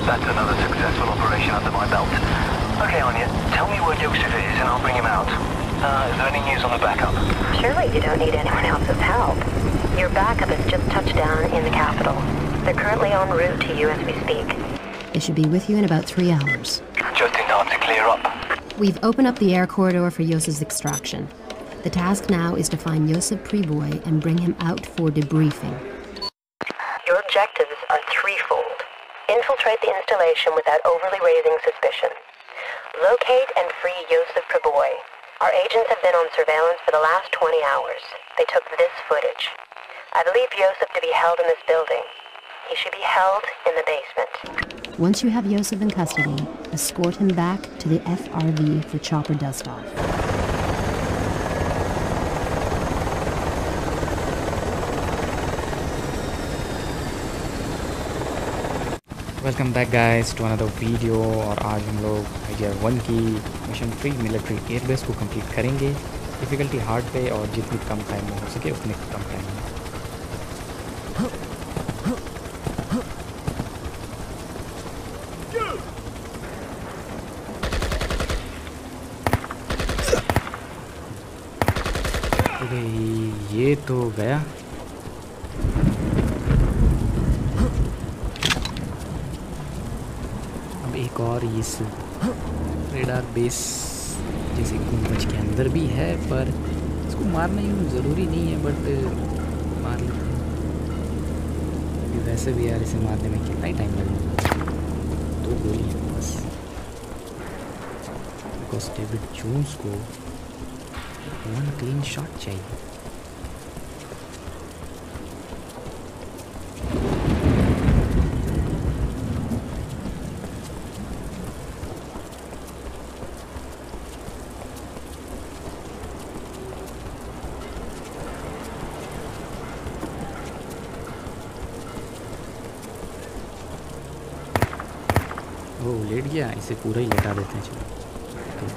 That's another successful operation under my belt. Okay, Anya, tell me where Yosef is and I'll bring him out. Is there any news on the backup? Surely you don't need anyone else's help. Your backup has just touched down in the capital. They're currently en route to you as we speak. They should be with you in about 3 hours. Just in time to clear up. We've opened up the air corridor for Yosef's extraction. The task now is to find Yosef Priboy and bring him out for debriefing. Your objectives are threefold. Infiltrate the installation without overly raising suspicion. Locate and free Yosef Priboy. Our agents have been on surveillance for the last 20 hours. They took this footage. I believe Yosef to be held in this building. He should be held in the basement. Once you have Yosef in custody, escort him back to the FRV for chopper dust-off. Welcome back guys to another video. और आज हम लोग IDR-1 की mission free military airbase को complete करेंगे। Difficulty hard पे और जितनी कम टाइम में हो सके उतनी कम टाइम में। ये तो गया। एक और इस रेडार बेस जैसे गुंबज के अंदर भी है, पर इसको मारना यूँ ज़रूरी नहीं है, बट मार लेते हैं। वैसे भी यार इसे मारने में कितना ही टाइम लगेगा, 2 गोली है बस। बिकॉज डेविड जोन्स को 1 क्लीन शॉट चाहिए। वो लेट गया, इसे पूरा ही लेटा देते हैं। चलो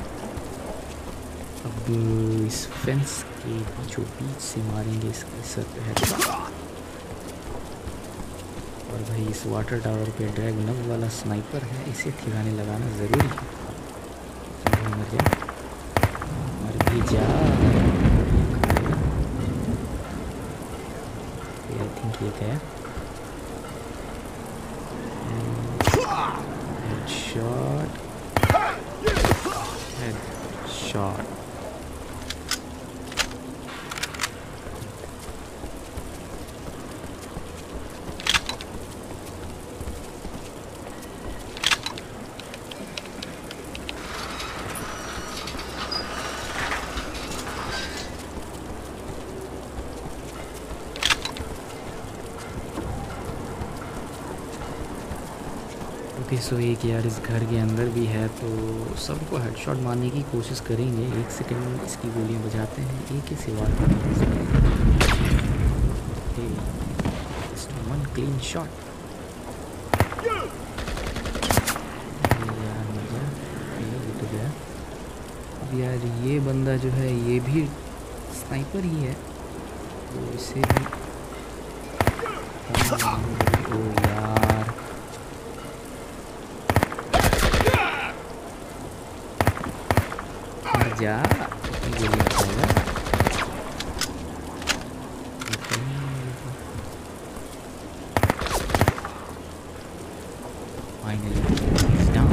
अब इस फेंस के बीचों बीच से मारेंगे इसके सर पे हेड। और भाई इस वाटर टावर पे ड्रैगन वाला स्नाइपर है, इसे ठिकाने लगाना ज़रूरी है। मर जा, मर भी जा। आई थिंक ये गया। Headshot. Headshot. ओके सो एक यार इस घर के अंदर भी है, तो सबको हेडशॉट मारने की कोशिश करेंगे। 1 सेकंड में इसकी गोलियां बजाते हैं, एक ही सिवा 1 क्लीन शॉट। यार मजा ये तो गया। अब यार ये बंदा जो है ये भी स्नाइपर ही है, तो इसे भी ओ यार जा गोली खाएगा। Finally down.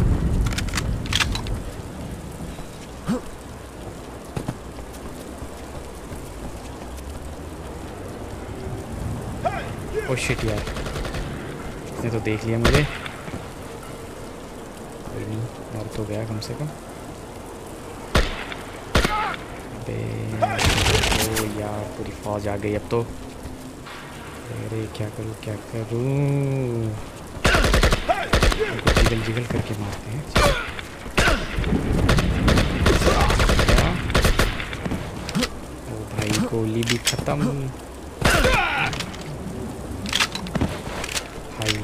ओ शिट यार, इसने तो देख लिया मुझे। कोई नहीं, और तो गया कम से कम। ओ यार पूरी फौज आ गई अब तो। अरे क्या करूँ क्या करूँ, जिगल जिगल करके मारते हैं। ओ भाई गोली भी ख़त्म। भाई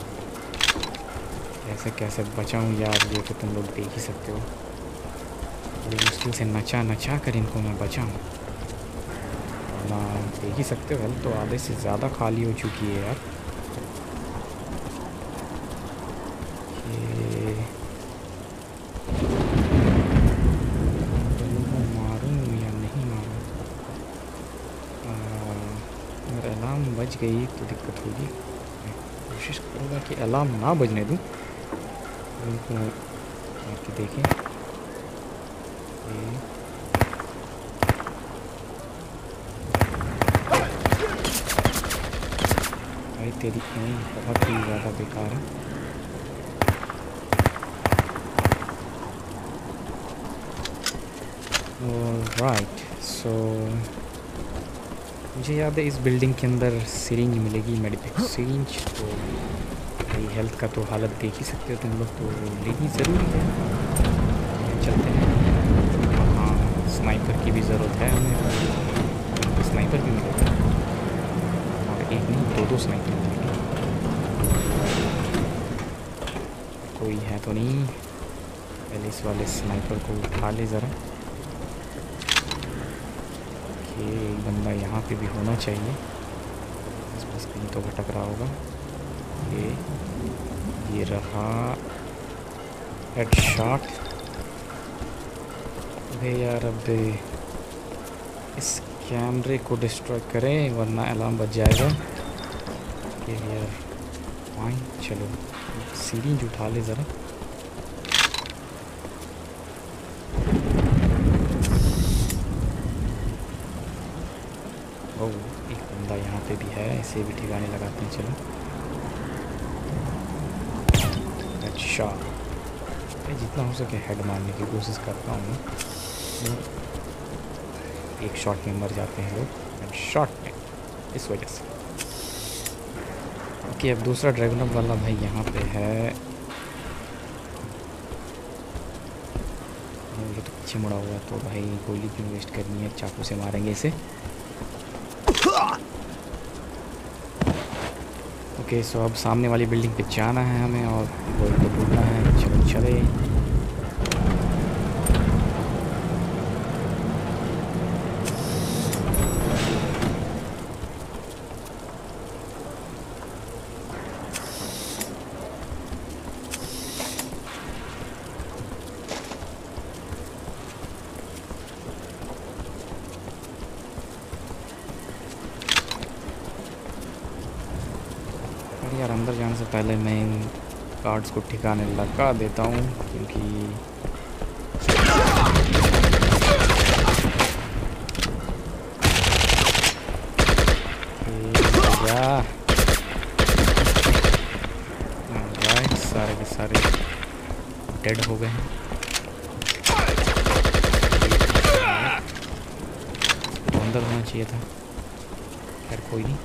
ऐसे कैसे बचाऊँ यार, ये तो तुम लोग देख ही सकते हो। बड़ी मुश्किल से नचा नचा कर इनको मैं बचाऊँ ना। देख ही सकते हो, हेल्थ तो आधे से ज़्यादा खाली हो चुकी है यार। अलार्म बज गई तो दिक्कत होगी। कोशिश करूँगा कि अलार्म ना बजने दूँ। उनको मार के देखें। भाई तेरी एम बहुत ही ज़्यादा बेकार है। राइट, सो मुझे याद है इस बिल्डिंग के अंदर सिरिंज मिलेगी, मेडिपिक सिरिंज। तो भाई हेल्थ का तो हालत देख ही सकते हो तुम लोग, तो लेनी ज़रूरी है। चलते हैं। हाँ, स्नाइपर की भी ज़रूरत है हमें। स्नाइपर भी मिलेगा, और एक नहीं दो स्नाइपर मिलेंगे। कोई है तो नहीं। पहले इस वाले स्नाइपर को उठा ले ज़रा। एक बंदा यहाँ पे भी होना चाहिए, आसपास कहीं तो भटक रहा होगा। ये रहा हेडशॉट। अरे यार, अब इस कैमरे को डिस्ट्रॉय करें वरना अलार्म बज जाएगा। यार फाइन, चलो सीरीज उठा ले ज़रा। एक बंदा यहाँ पे भी है, इसे भी ठिकाने लगाते हैं। चलो अच्छा, जितना हो सके हेड मारने की कोशिश करता हूँ। एक शॉट में मर जाते हैं लोग, हेड शॉट में, इस वजह से। ओके, अब दूसरा ड्रैगन वाला भाई यहाँ पे है। ये तो पीछे मुड़ा हुआ, तो भाई गोली क्यों वेस्ट करनी है, चाकू से मारेंगे इसे। ओके, सो अब सामने वाली बिल्डिंग पे जाना है हमें और गोल को ढूंढना है। चलो चले। यार अंदर जाने से पहले मैं इन गार्ड्स को ठिकाने लगा देता हूँ, क्योंकि राइट, सारे के सारे डेड हो गए हैं। तो अंदर होना चाहिए था, खैर कोई नहीं।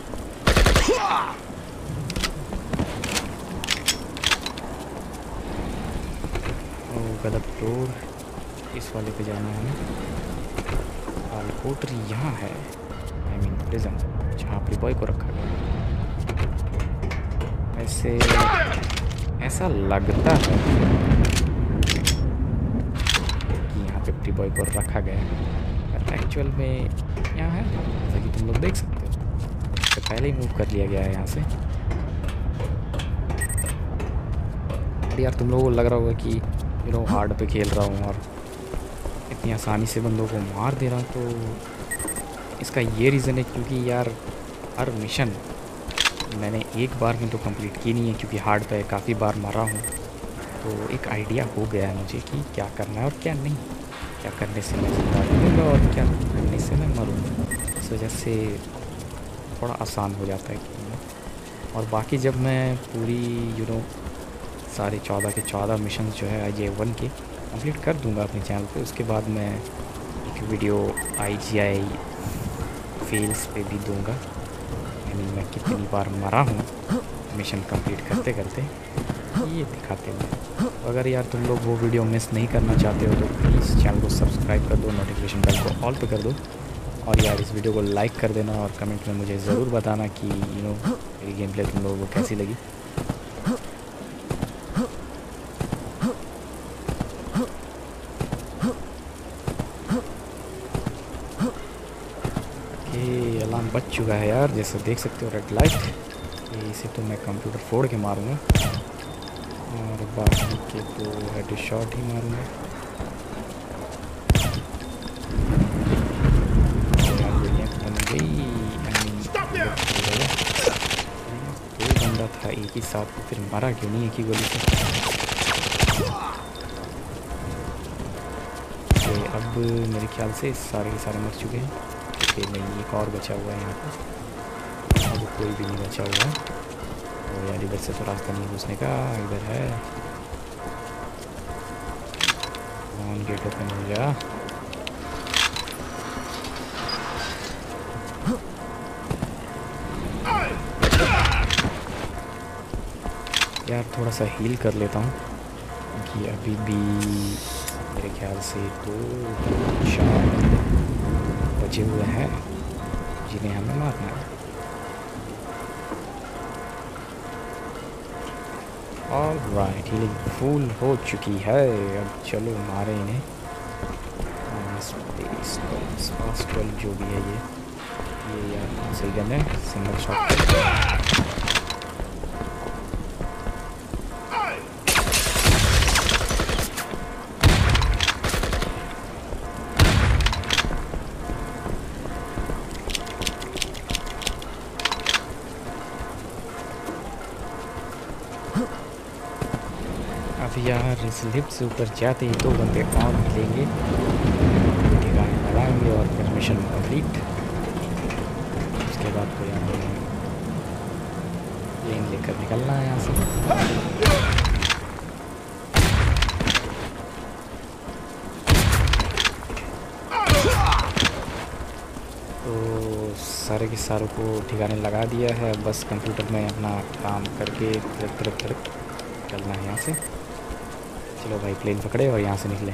गलत रोड, इस वाले पे जाना है। कोटरी यहाँ है, आई मीन प्रिजन, जहाँ प्रीबॉय को रखा गया। ऐसा लगता है कि यहाँ पे प्रीबॉय को रखा गया है, पर एक्चुअल में यहाँ है, जैसा कि तुम लोग देख सकते हो। तो पहले ही मूव कर लिया गया है यहाँ से। यार तुम लोगों को लग रहा होगा कि हार्ड पे खेल रहा हूँ और इतनी आसानी से बंदों को मार दे रहा हूँ, तो इसका ये रीज़न है क्योंकि यार हर मिशन मैंने एक बार में तो कंप्लीट की नहीं है, क्योंकि हार्ड पे काफ़ी बार मारा हूँ। तो एक आइडिया हो गया है मुझे कि क्या करना है और क्या नहीं, क्या करने से मैं जिंदा रहूँगा और क्या करने से मैं मरूँगा। इस वजह से थोड़ा आसान हो जाता है कि और बाकी जब मैं पूरी सारे 14 के 14 मिशन जो है IJ1 के कंप्लीट कर दूंगा अपने चैनल पे, उसके बाद मैं एक वीडियो IGI फेल्स पे भी दूंगा, यानी मैं कितनी बार मरा हूँ मिशन कंप्लीट करते करते, ये दिखाते हुए। अगर यार तुम लोग वो वीडियो मिस नहीं करना चाहते हो तो प्लीज़ चैनल को सब्सक्राइब कर दो, नोटिफिकेशन बेल को ऑल पे कर दो, और यार इस वीडियो को लाइक कर देना और कमेंट में मुझे ज़रूर बताना कि मेरी गेम प्ले तुम लोगों को कैसी लगी। अलार्म बच चुका है यार, जैसे देख सकते हो रेड लाइट। इसे तो मैं कंप्यूटर फोड़ के मारूंगा और बाकी के तो हेड शॉट ही मारूंगा। यार गोलियाँ खत्म हो गई। था एक ही साथ, तो फिर मरा क्यों नहीं एक ही गोली से? अब मेरे ख्याल से सारे के सारे मर चुके हैं। ओके नहीं, एक और बचा हुआ है यहाँ पर। अब कोई भी नहीं बचा हुआ है। और यार इधर से तो रास्ता नहीं घुसने का, इधर है। ऑन गेट ओपन हो जा। यार थोड़ा सा हील कर लेता हूँ क्योंकि अभी भी मेरे ख्याल से 2-4 बचे हुए हैं जिन्हें हमें मारना है। ऑलराइट, हीलिंग फुल हो चुकी है। अब चलो मारे इन्हें। स्पास 12 जो भी है ये यार सही गन है, सिंगल शॉट। अब यार इस लिफ्ट से ऊपर जाते ही 2 बंदे और मिलेंगे, ठिकाने लगाएंगे और फिर मिशन कंप्लीट। उसके बाद तो यहाँ प्लेन लेकर निकलना है यहाँ से। तो सारे के सारों को ठिकाने लगा दिया है, बस कंप्यूटर में अपना काम करके फिर निकलना है यहाँ से। चलो भाई प्लेन पकड़े और यहाँ से निकले।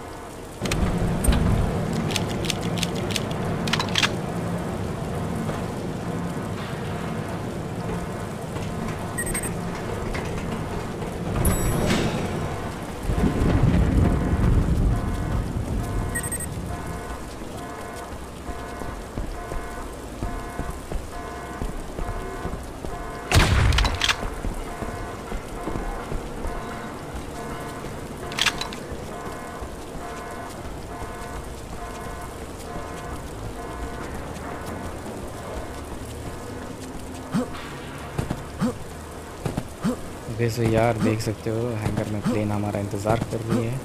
वैसे यार देख सकते हो हैंगर में प्लेन हमारा इंतज़ार कर रही है।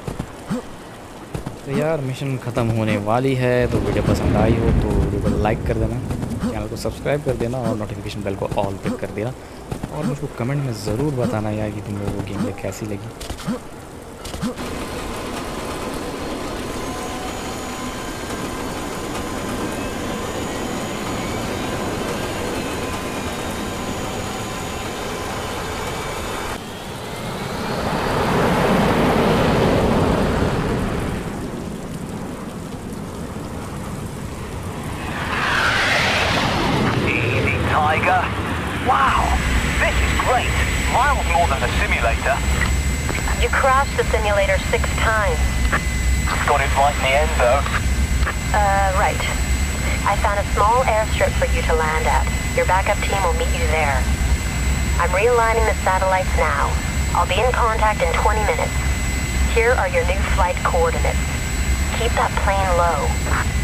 तो यार मिशन ख़त्म होने वाली है। तो वीडियो पसंद आई हो तो वीडियो को लाइक कर देना, चैनल को सब्सक्राइब कर देना और नोटिफिकेशन बेल को ऑल पे कर देना। और मुझको कमेंट में ज़रूर बताना यार कि तुम लोगों को गेम प्ले कैसी लगी। Wow, this is great. Miles more than the simulator. You crashed the simulator 6 times. Got it right in the end, though. Right. I found a small airstrip for you to land at. Your backup team will meet you there. I'm realigning the satellites now. I'll be in contact in 20 minutes. Here are your new flight coordinates. Keep that plane low.